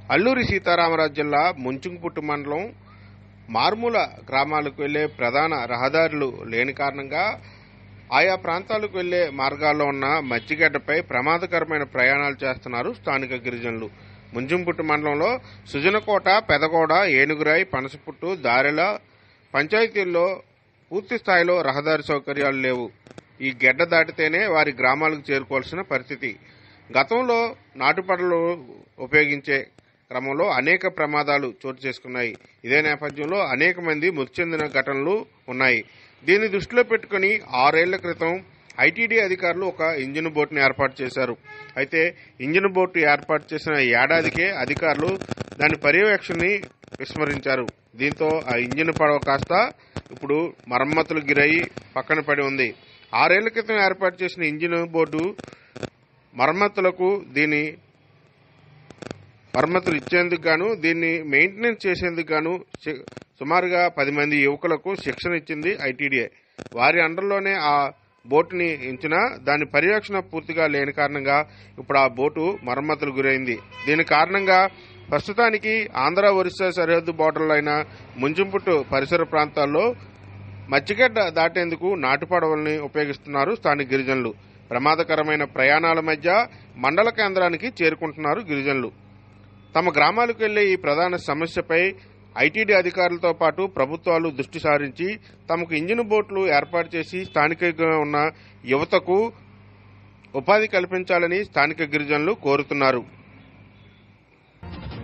అల్లూరి సీతారామరాజు జిల్లా ముంచుంగుపుట్టు మండలం మారుమూల గ్రామాలకు వెళ్లే ప్రధాన రహదారులు లేని కారణంగా ఆయా ప్రాంతాలకు వెళ్లే మార్గాల్లో ఉన్న మచ్చిగడ్డపై ప్రమాదకరమైన ప్రయాణాలు చేస్తున్నారు స్థానిక గిరిజనులు. ముంచుంగుపుట్టు మండలంలో సుజనకోట, పెదకోడ, ఏనుగురాయి, పనసపుట్టు, దారెల పంచాయతీల్లో పూర్తి స్థాయిలో రహదారి సౌకర్యాలు లేవు. ఈ గెడ్డ దాటితేనే వారి గ్రామాలకు చేరుకోవాల్సిన పరిస్థితి. గతంలో నాటుపడలు ఉపయోగించే క్రమంలో అనేక ప్రమాదాలు చోటు చేసుకున్నాయి. ఇదే నేపథ్యంలో అనేక మంది మృతి చెందిన ఘటనలు ఉన్నాయి. దీన్ని దృష్టిలో పెట్టుకుని 6 ఏళ్ల క్రితం ఐటీడీ అధికారులు ఒక ఇంజిన్ బోట్ను ఏర్పాటు చేశారు. అయితే ఇంజిన్ బోటు ఏర్పాటు చేసిన ఏడాదికే అధికారులు దాని పర్యవేక్షణని విస్మరించారు. దీంతో ఆ ఇంజిన్ పడవ కాస్త ఇప్పుడు మరమ్మతులు గిరయి పక్కన పడి ఉంది. 6 ఏళ్ల క్రితం ఏర్పాటు చేసిన ఇంజిన్ బోటు మరమ్మతులు ఇచ్చేందుకు గాను, దీన్ని మెయింటెనెన్స్ చేసేందుకు గాను సుమారుగా 10 మంది యువకులకు శిక్షణ ఇచ్చింది ఐటీడీఏ. వారి అండర్లోనే ఆ బోటుని ఎంచినా దాని పర్యవేక్షణ పూర్తిగా లేని కారణంగా ఇప్పుడు ఆ బోటు మరమ్మతులు గురైంది. దీని కారణంగా ప్రస్తుతానికి ఆంధ్ర ఒరిస్సా సరిహద్దు బోర్డర్లు అయిన ముంచుంగుపుట్టు పరిసర ప్రాంతాల్లో మచ్చిగడ్డ దాటేందుకు నాటుపడవల్ని ఉపయోగిస్తున్నారు స్థానిక గిరిజనులు. ప్రమాదకరమైన ప్రయాణాల మధ్య మండల కేంద్రానికి చేరుకుంటున్నారు గిరిజనులు. తమ గ్రామాలకు వెళ్లే ఈ ప్రధాన సమస్యపై ఐటీడీ అధికారులతో పాటు ప్రభుత్వాలు దృష్టి సారించి తమకు ఇంజిన్ బోట్లు ఏర్పాటు చేసి స్థానికంగా ఉన్న యువతకు ఉపాధి కల్పించాలని స్థానిక గిరిజనులు కోరుతున్నారు.